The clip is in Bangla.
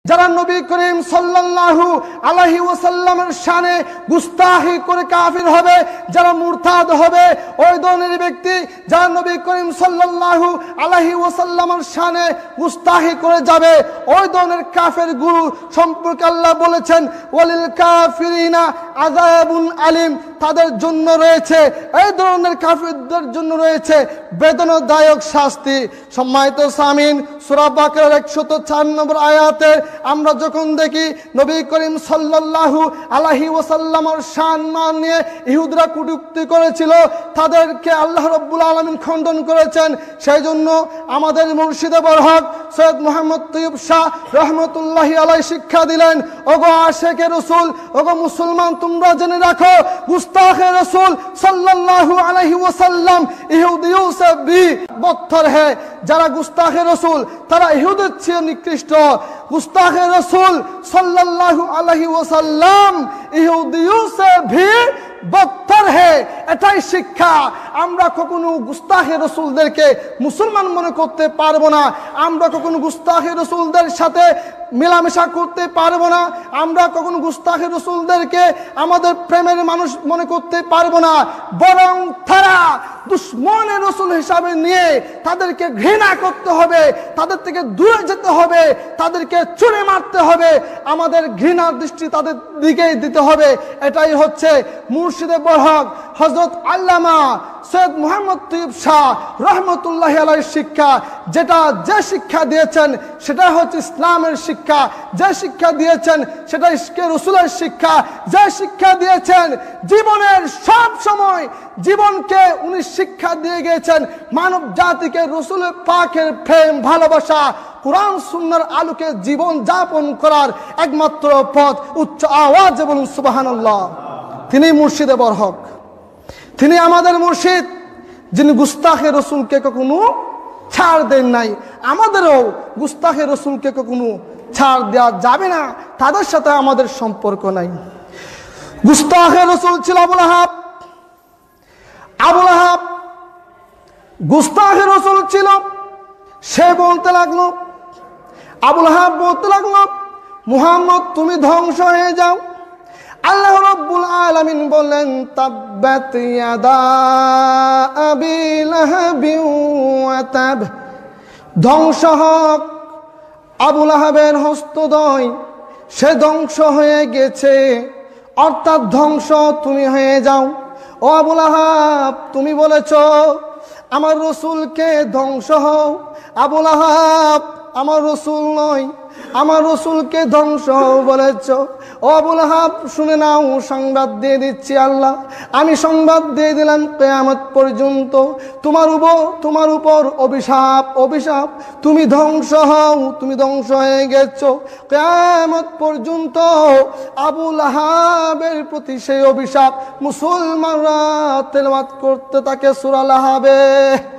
যারা নবী করিম সাল্লাল্লাহু আলাইহি ওয়াসাল্লামের শানে গুস্তাখি করে কাফির হবে, যারা মুরতাদ হবে, ওই ধরনের ব্যক্তি যারা নবী করিম সাল্লাল্লাহু আলাইহি ওয়াসাল্লামের শানে গুস্তাখি করে যাবে, ওই ধরনের কাফের গুরু সম্পর্কে আল্লাহ বলেছেন ওয়ালিল কাফিরিনা আযাবুন আলিম, তাদের জন্য রয়েছে, এই ধরনের কাফিরদের জন্য রয়েছে বেদনাদায়ক শাস্তি। সম্মানিত সামিন, সূরা বাকারার 104 নম্বর আয়াতে আমরা যখন দেখি নবী করিম সাল্লাল্লাহু আলাইহি ওয়াসাল্লামের শান মান নিয়ে ইহুদরা কটূক্তি করেছিল, তাদেরকে আল্লাহ রাব্বুল আলামিন খণ্ডন করেছেন। সেই জন্য আমাদের মুর্শিদে বরহক সৈয়দ মুহাম্মদ তৈয়ব শাহ রহমতুল্লাহি আলাইহি শিক্ষা দিলেন, ওগো আশিকে রাসূল, ওগো মুসলমান, তোমরা জেনে রাখো গুস্তাখে রাসূল সাল্লাল্লাহু আলাইহি ওয়াসাল্লাম ইহুদিयों से भी बदतर है। যারা গুস্তাখে রাসূল তারা ইহুদের চেয়ে নিকৃষ্ট। गुस्ताखे रसूल सल्लल्लाहु अलैहि वसल्लम इहुदियों से भी बदतर है। এটাই শিক্ষা। আমরা কখনো গুস্তাখে রাসূলদেরকে মুসলমান মনে করতে পারবো না, আমরা কখনো গুস্তাখে রাসূলদের সাথে মেলামেশা করতে পারবো না, আমরা কখনো গুস্তাখে রাসূলদেরকে আমাদের প্রেমের মানুষ মনে করতে পারবো না, বরং তারা দুশমনে রাসূল হিসাবে নিয়ে তাদেরকে ঘৃণা করতে হবে, তাদের থেকে দূরে যেতে হবে, তাদেরকে ছুঁড়ে মারতে হবে, আমাদের ঘৃণার দৃষ্টি তাদের দিকেই দিতে হবে। এটাই হচ্ছে মুর্শিদে বরহক হযরত আল্লামা সৈয়দ মুহাম্মদ তৈয়ব শাহ রহমতুল্লাহি আলাইহি শিক্ষা। যেটা যে শিক্ষা দিয়েছেন সেটা হচ্ছে ইসলামের শিক্ষা, যে শিক্ষা দিয়েছেন সেটা ইশকে রাসূলের শিক্ষা, যে শিক্ষা দিয়েছেন জীবনের সব সময় জীবনকে উনি শিক্ষা দিয়ে গিয়েছেন মানব জাতিকে রাসূলের পাকের প্রেম ভালোবাসা কুরআন সুন্নাহর আলোকে জীবন যাপন করার একমাত্র পথ। উচ্চ আওয়াজে বলুন সুবহানাল্লাহ। তিনি মুর্শিদে বরহক, তিনি আমাদের মুর্শিদ, যিনি গুস্তাখে রাসূলকে কখনো ছাড় দেন নাই। আমাদেরও গুস্তাখে রাসূলকে কখনো ছাড় দেওয়া যাবে না, তাদের সাথে আমাদের সম্পর্ক নাই। গুস্তাখে রাসূল ছিল আবুল আহাব। আবুল আহাব গুস্তাখে রাসূল ছিল। সে বলতে লাগলো, আবুল আহাব বলতে লাগলো, মুহাম্মদ তুমি ধ্বংস হয়ে যাও। আল্লাহ রাব্বুল আলামিন বললেন তাব্বাত ইয়াদা আবি লাহাবি ওয়া তাব, ধ্বংস হোক আবুল আহাবের হস্তদ্বয়, সে ধ্বংস হয়ে গেছে, অর্থাৎ ধ্বংস তুমি হয়ে যাও। ও আবুল আহাব, তুমি বলেছ আমার রাসূলকে ধ্বংস হও। আবুল আহাব আমার রাসূল নয়, আমার রাসূলকে ধ্বংস বলেছ। ও আবুল আহাব শুনে নাও, সংবাদ দিয়ে দিচ্ছি আল্লাহ, আমি সংবাদ দিয়ে দিলাম কিয়ামত পর্যন্ত তোমার উপর অভিশাপ, অভিশাপ, তুমি ধ্বংস হও, তুমি ধ্বংস হয়ে গেছো। কিয়ামত পর্যন্ত আবুল আহাবের প্রতি সেই অভিশাপ মুসলমানরা তেলাওয়াত করতে থাকে সূরা আল আহাবে।